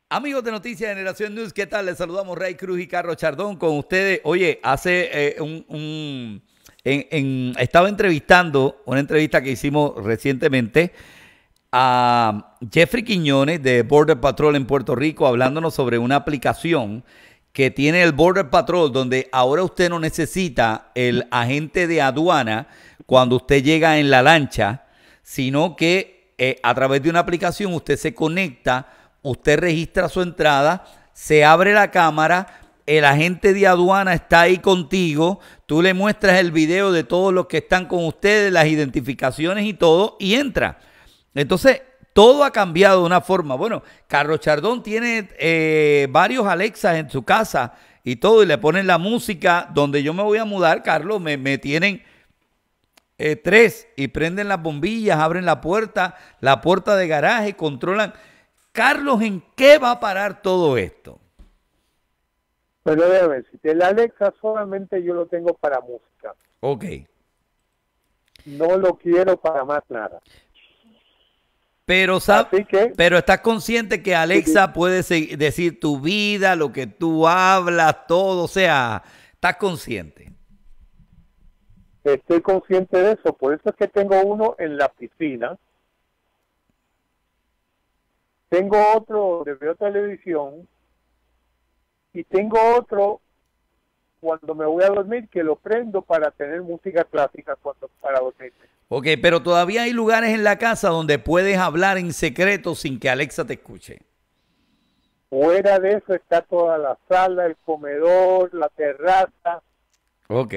Amigos de Noticias Generación News, ¿qué tal? Les saludamos Ray Cruz y Carlos Chardón con ustedes. Oye, hace estaba entrevistando, una entrevista que hicimos recientemente a Jeffrey Quiñones de Border Patrol en Puerto Rico, hablándonos sobre una aplicación que tiene el Border Patrol, donde ahora usted no necesita el agente de aduana cuando usted llega en la lancha, sino que a través de una aplicación usted se conecta, usted registra su entrada, se abre la cámara, el agente de aduana está ahí contigo, tú le muestras el video de todos los que están con ustedes, las identificaciones y todo, y entra. Entonces, todo ha cambiado de una forma. Bueno, Carlos Chardón tiene varios Alexas en su casa y todo, y le ponen la música. Donde yo me voy a mudar, Carlos, me tienen tres y prenden las bombillas, abren la puerta de garaje, controlan. Carlos, ¿en qué va a parar todo esto? Pero déjame ver, si el Alexa solamente yo lo tengo para música. Ok. No lo quiero para más nada. Pero, Así que pero estás consciente que Alexa puede decir tu vida, lo que tú hablas, todo, o sea, estás consciente. estoy consciente de eso. Por eso es que tengo uno en la piscina. Tengo otro de veo televisión. Y tengo otro cuando me voy a dormir que lo prendo para tener música clásica para dormir. Ok, pero todavía hay lugares en la casa donde puedes hablar en secreto sin que Alexa te escuche. Fuera de eso está toda la sala, el comedor, la terraza, Ok.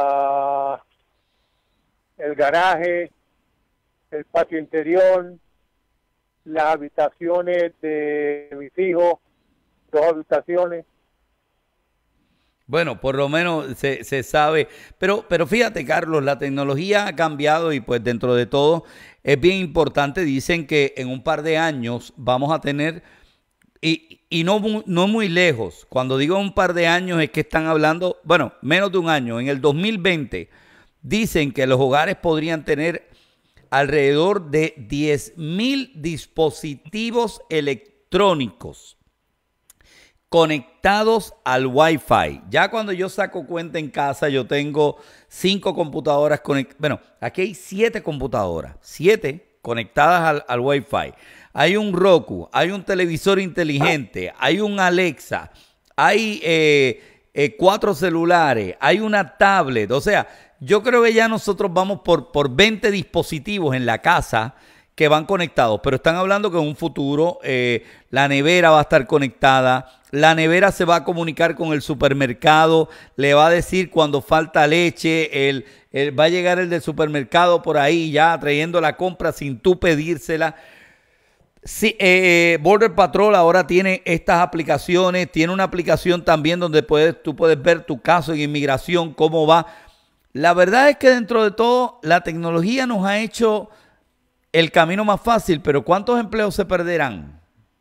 el garaje, el patio interior, las habitaciones de mis hijos, 2 habitaciones. Bueno, por lo menos se sabe. Pero fíjate, Carlos, la tecnología ha cambiado y pues dentro de todo es bien importante. Dicen que en un par de años vamos a tener, y no, no muy lejos, cuando digo un par de años es que están hablando, bueno, menos de un año, en el 2020, dicen que los hogares podrían tener alrededor de 10,000 dispositivos electrónicos conectados al Wi-Fi. Ya cuando yo saco cuenta en casa, yo tengo 5 computadoras conectadas. Bueno, aquí hay 7 computadoras, 7 conectadas al Wi-Fi. Hay un Roku, hay un televisor inteligente, hay un Alexa, hay 4 celulares, hay una tablet. O sea, yo creo que ya nosotros vamos por 20 dispositivos en la casa que van conectados, pero están hablando que en un futuro la nevera va a estar conectada, la nevera se va a comunicar con el supermercado, le va a decir cuando falta leche, va a llegar el del supermercado por ahí ya trayendo la compra sin tú pedírsela. Sí, Border Patrol ahora tiene estas aplicaciones, tiene una aplicación también donde tú puedes ver tu caso en inmigración, cómo va. La verdad es que dentro de todo la tecnología nos ha hecho el camino más fácil, pero ¿cuántos empleos se perderán?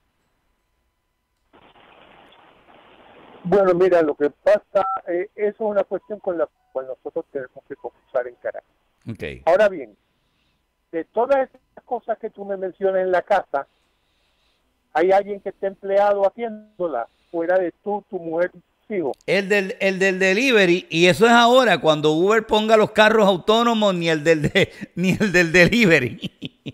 Bueno, mira, lo que pasa, eso es una cuestión con la cual nosotros tenemos que comenzar a encarar. Okay. Ahora bien, de todas estas cosas que tú me mencionas en la casa, ¿hay alguien que esté empleado haciéndolas fuera de tú, tu mujer, tus hijos? El del delivery, y eso es ahora, cuando Uber ponga los carros autónomos, ni el del delivery.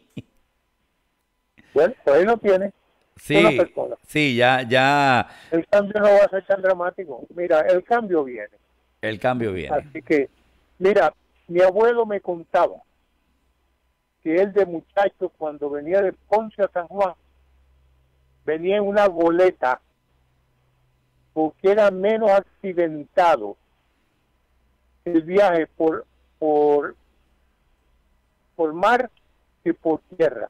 Bueno, pues ahí lo tiene una Sí, persona. sí, ya El cambio no va a ser tan dramático. Mira, el cambio viene. el cambio viene. Así que, mira, mi abuelo me contaba que él de muchacho, cuando venía de Ponce a San Juan, venía en una goleta porque era menos accidentado el viaje por mar que por tierra.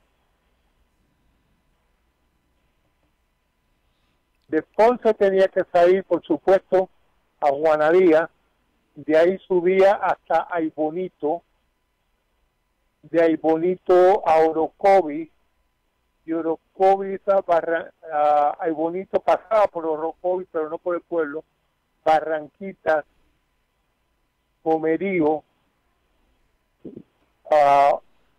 De Ponce tenía que salir, por supuesto, a Juanadía, de ahí subía hasta Aybonito, de Aybonito a Orocovis, y Orocovis a Aybonito pasaba por Orocovis, pero no por el pueblo, Barranquitas, Comerío,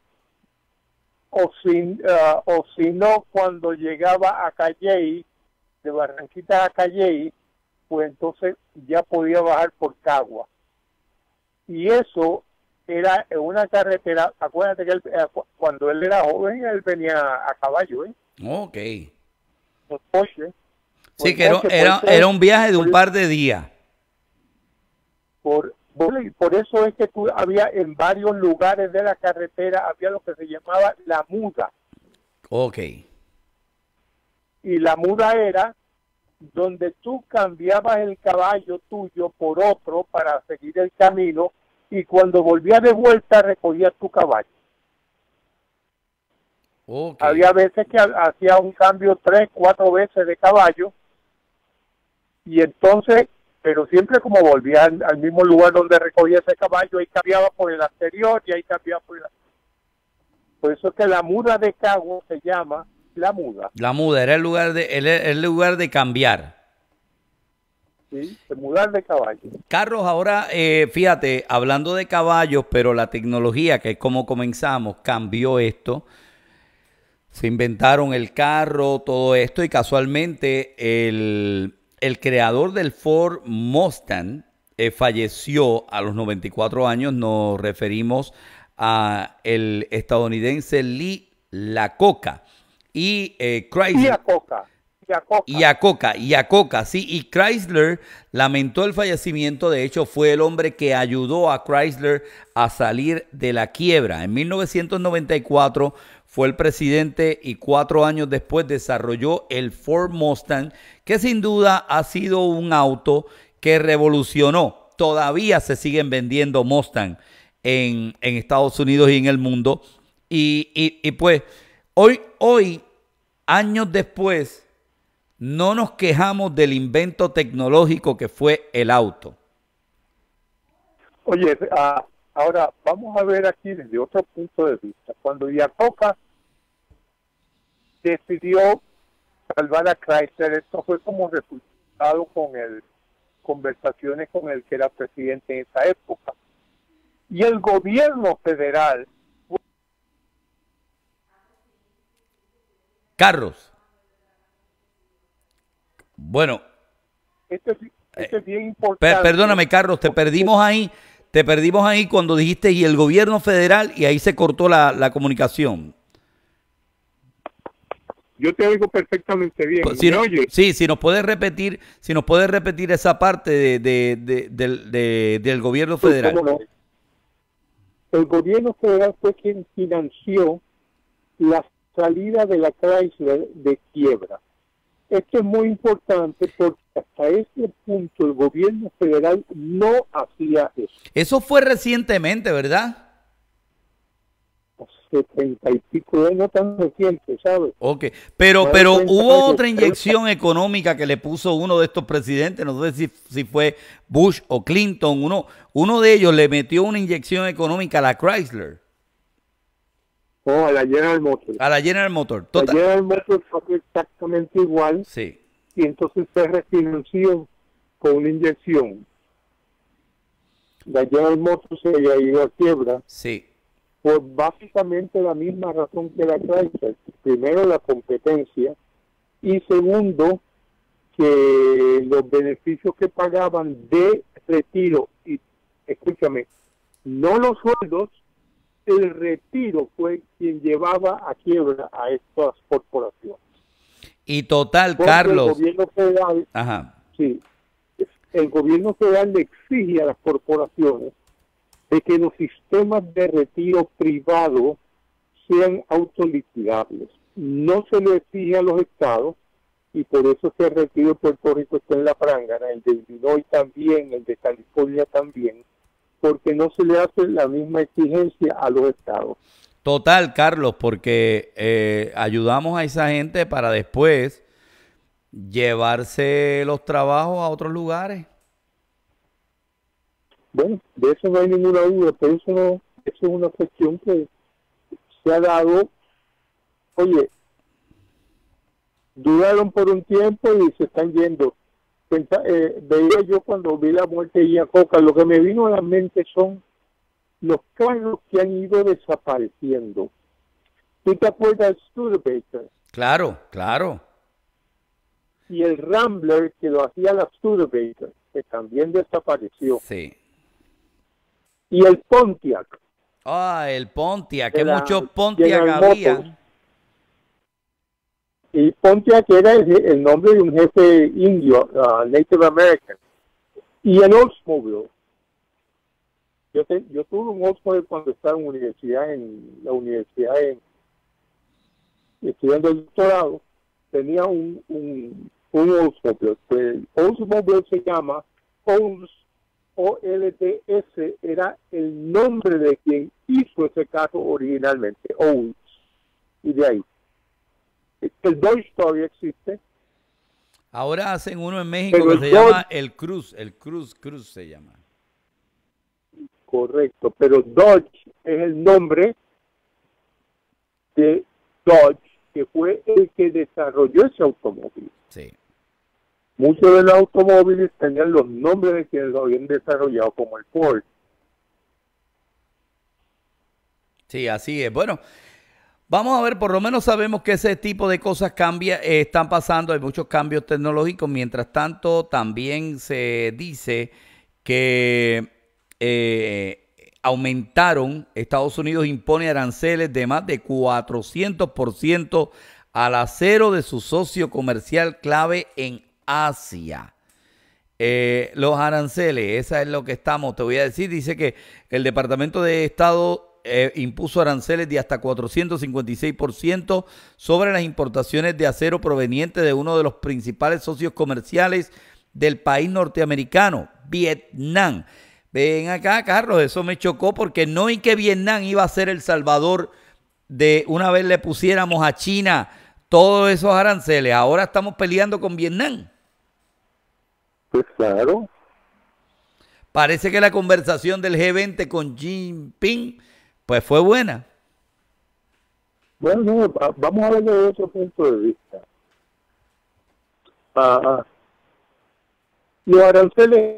o si no, cuando llegaba a Calley, de Barranquita a Calley, pues entonces ya podía bajar por Cagua. Y eso era una carretera, acuérdate que cuando él era joven, él venía a caballo, ¿eh? Ok. Por coche. Sí, que era un viaje de un par de días. Por eso es que había en varios lugares de la carretera, había lo que se llamaba la muda. Ok. Y la muda era donde tú cambiabas el caballo tuyo por otro para seguir el camino y cuando volvías de vuelta recogías tu caballo. Okay. Había veces que hacía un cambio 3, 4 veces de caballo y entonces, pero siempre como volvía al mismo lugar donde recogía ese caballo, ahí cambiaba por el anterior y ahí cambiaba por el anterior. Por eso es que la muda de Cagua se llama la muda. La muda era el lugar de cambiar. Sí, de mudar de caballo. Carlos, ahora fíjate, hablando de caballos, pero la tecnología, que es como comenzamos, cambió esto. Se inventaron el carro, todo esto, y casualmente el creador del Ford Mustang falleció a los 94 años. Nos referimos a el estadounidense Lee Iacocca. Y Chrysler. Iacocca, sí. Y Chrysler lamentó el fallecimiento. De hecho, fue el hombre que ayudó a Chrysler a salir de la quiebra. En 1994 fue el presidente y 4 años después desarrolló el Ford Mustang, que sin duda ha sido un auto que revolucionó. Todavía se siguen vendiendo Mustang en Estados Unidos y en el mundo. Y pues hoy, años después, no nos quejamos del invento tecnológico que fue el auto. Oye, ahora vamos a ver aquí desde otro punto de vista. Cuando Iacocca decidió salvar a Chrysler, esto fue como resultado con conversaciones con el que era presidente en esa época. Y el gobierno federal... Carlos. Bueno. Esto es bien importante. Perdóname, Carlos, te perdimos ahí cuando dijiste y el gobierno federal y ahí se cortó la comunicación. Yo te oigo perfectamente bien. Sí, si nos puedes repetir esa parte del gobierno federal. ¿Cómo no? El gobierno federal fue quien financió la salida de la Chrysler de quiebra. Esto es muy importante porque hasta ese punto el gobierno federal no hacía eso. Eso fue recientemente, ¿verdad? 70 y pico, no tan reciente, ¿sabes? Ok, pero hubo otra inyección económica que le puso uno de estos presidentes, no sé si fue Bush o Clinton, uno de ellos le metió una inyección económica a la Chrysler. No, a la General Motors. A la General Motors. La General Motors fue exactamente igual. Sí. Y entonces se refinanció con una inyección. La General Motors se había ido a quiebra. Sí. Por básicamente la misma razón que la Chrysler. Primero, la competencia. Y segundo, que los beneficios que pagaban de retiro. Y escúchame, no los sueldos, el retiro fue quien llevaba a quiebra a estas corporaciones. Y total, porque Carlos. El gobierno federal, sí, el gobierno federal le exige a las corporaciones de que los sistemas de retiro privado sean autoliquidables. No se le exige a los estados y por eso es que el retiro de Puerto Rico está en la prángana, el de Illinois también, el de California también, porque no se le hace la misma exigencia a los estados. Total, Carlos, porque ayudamos a esa gente para después llevarse los trabajos a otros lugares. Bueno, de eso no hay ninguna duda, pero eso es una cuestión que se ha dado. Oye, duraron por un tiempo y se están yendo. Veía yo cuando vi la muerte de Iacocca, lo que me vino a la mente son los carros que han ido desapareciendo. ¿Tú te acuerdas de Studebaker? Claro, claro. y el Rambler, que lo hacía la Studebaker, que también desapareció. Sí. Y el Pontiac. El Pontiac, que Era muchos Pontiac General había. Motors. Y Pontiac era el nombre de un jefe indio, Native American. Y el Oldsmobile. Yo tuve un Oldsmobile cuando estaba en la universidad estudiando el doctorado. Tenía un Oldsmobile. El Oldsmobile se llama Olds, OLDS, era el nombre de quien hizo ese carro originalmente, Olds. Y de ahí. El Dodge todavía existe. Ahora hacen uno en México Pero que se llama el Cruz se llama. Correcto, pero Dodge es el nombre de Dodge, que fue el que desarrolló ese automóvil. Sí. Muchos de los automóviles tenían los nombres de quienes lo habían desarrollado, como el Ford. Sí, así es. Bueno, vamos a ver, por lo menos sabemos que ese tipo de cosas están pasando, hay muchos cambios tecnológicos. Mientras tanto, también se dice que Estados Unidos impone aranceles de más de 400% al acero de su socio comercial clave en Asia. Los aranceles, esa es lo que te voy a decir, dice que el Departamento de Estado impuso aranceles de hasta 456% sobre las importaciones de acero provenientes de uno de los principales socios comerciales del país norteamericano, Vietnam. Ven acá, Carlos, eso me chocó porque no y que Vietnam iba a ser el salvador de una vez le pusiéramos a China todos esos aranceles. Ahora estamos peleando con Vietnam. Pues claro. Parece que la conversación del G20 con Xi Jinping pues fue buena. Bueno, no, vamos a verlo desde otro punto de vista. Los aranceles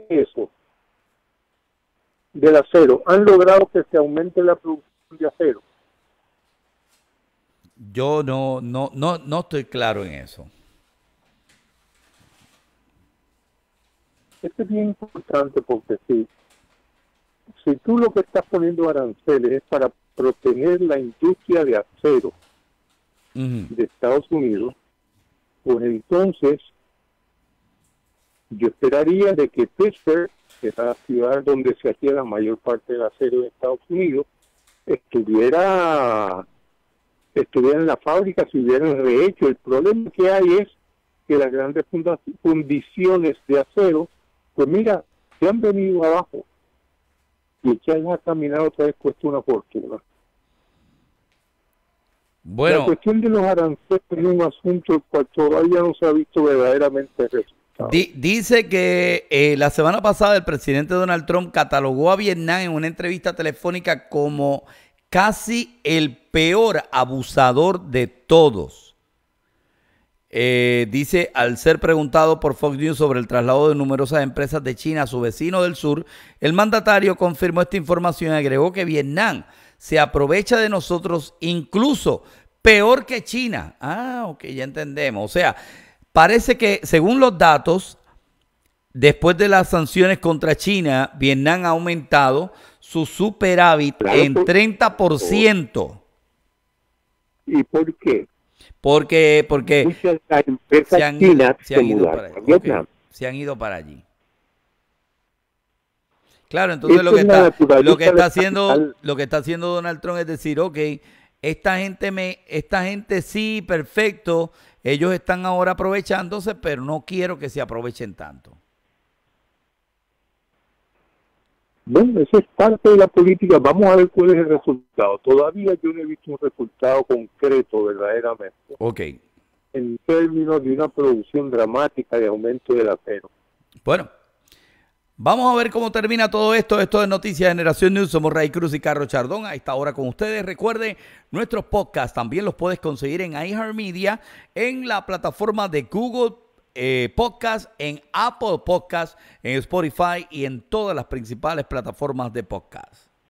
del acero han logrado que se aumente la producción de acero. Yo no estoy claro en eso. Esto es bien importante porque si tú lo que estás poniendo aranceles es para proteger la industria de acero de Estados Unidos, pues entonces yo esperaría de que Pittsburgh, que es la ciudad donde se hacía la mayor parte del acero de Estados Unidos, estuviera en la fábrica, se hubieran rehecho. El problema que hay es que las grandes fundiciones de acero, pues mira, se han venido abajo y que hayan caminado otra vez cuesta una fortuna. Bueno, la cuestión de los aranceles es un asunto el cual todavía no se ha visto verdaderamente resultado. Dice que la semana pasada el presidente Donald Trump catalogó a Vietnam en una entrevista telefónica como casi el peor abusador de todos. Dice, al ser preguntado por Fox News sobre el traslado de numerosas empresas de China a su vecino del sur, el mandatario confirmó esta información y agregó que Vietnam se aprovecha de nosotros incluso peor que China. Ok, ya entendemos. O sea, parece que según los datos, después de las sanciones contra China, Vietnam ha aumentado su superávit en 30%. ¿Y por qué? Porque muchas empresas chinas se han ido para Vietnam. Se han ido para allí. Claro, entonces lo que está haciendo Donald Trump es decir, ok, esta gente sí, perfecto, ellos están ahora aprovechándose, pero no quiero que se aprovechen tanto. Bueno, eso es parte de la política. Vamos a ver cuál es el resultado. Todavía yo no he visto un resultado concreto verdaderamente. Ok. En términos de una producción dramática de aumento del acero. Bueno, vamos a ver cómo termina todo esto. Esto es Noticias Generación News. Somos Ray Cruz y Carlos Chardón. A esta hora con ustedes. Recuerde, nuestros podcasts también los puedes conseguir en iHeartMedia, en la plataforma de Google Podcast, en Apple Podcast, en Spotify y en todas las principales plataformas de podcast.